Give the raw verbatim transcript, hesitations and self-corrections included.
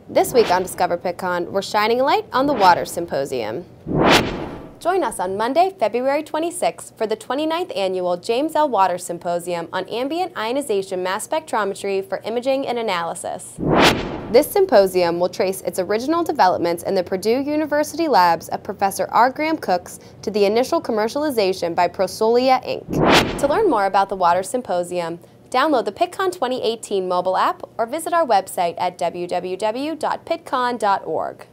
This week on Discover Pittcon, we're shining a light on the Waters Symposium. Join us on Monday, February twenty-sixth for the twenty-ninth Annual James L. Waters Symposium on Ambient Ionization Mass Spectrometry for Imaging and Analysis. This symposium will trace its original developments in the Purdue University labs of Professor R. Graham Cooks to the initial commercialization by Prosolia, Incorporated. To learn more about the Waters Symposium, download the Pittcon twenty eighteen mobile app or visit our website at w w w dot pittcon dot org.